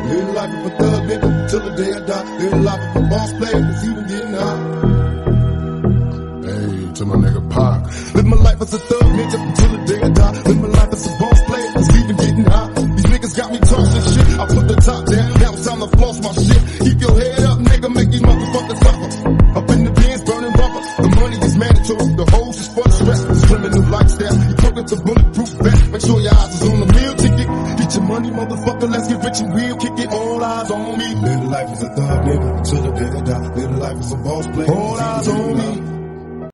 Live life of a thug nigga till the day I die. Live life of a boss player, cause even getting high. Hey, to my nigga Pac. Live my life as a thug nigga till the day I die. Live my life as a boss player, cause even getting high. These niggas got me tossing shit. I put the top down, now it's time to floss my shit. Keep your head up, nigga, make these motherfuckers suffer. Up in the bins, burning rubber. The money is mandatory, the hoes is for the stress. It's criminal lifestyle. You put with the bulletproof vest. Make sure your eyes is on the meal ticket. Get your money, motherfucker, let's get rich and real. Kick it, all eyes on me. Live life as a thug nigga till the day I die. Live life as a boss player. All eyes on me.